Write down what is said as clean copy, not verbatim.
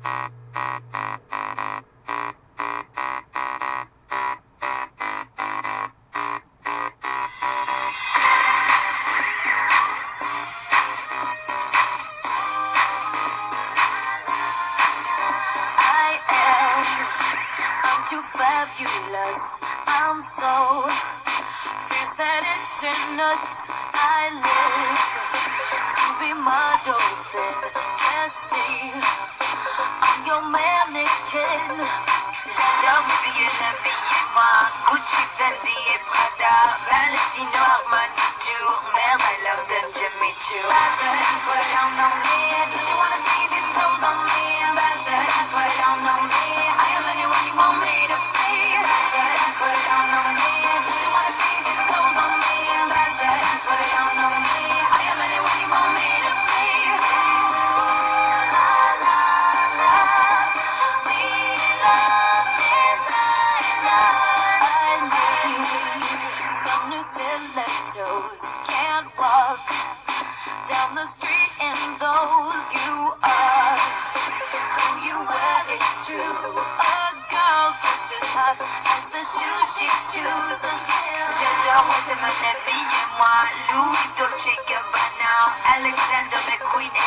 I'm too fabulous. I'm so fierce that it's in nuts. I live to be my dolphin. Destiny, I'm your mannequin. J'adore m'habiller moi. Gucci, Fendi et Prada, Valentino, Armani too. Man, I love them Jimmy too. Fashion, put it down on me. Do you wanna see these clothes on me? Fashion, put it down on me. I am anyone you want me to be. Fashion, put it down on me. Do you wanna see these clothes on me? Fashion, put it down on me. I am anyone you want me to be. La la la, we love designer. I need some new stilettos. Can't walk down the street in those. You are who you were, it's true. A girl just as hot as the shoes she choose. J'adore, c'est mon habillé moi. Louis, Dolce Gabbana, Alexander McQueen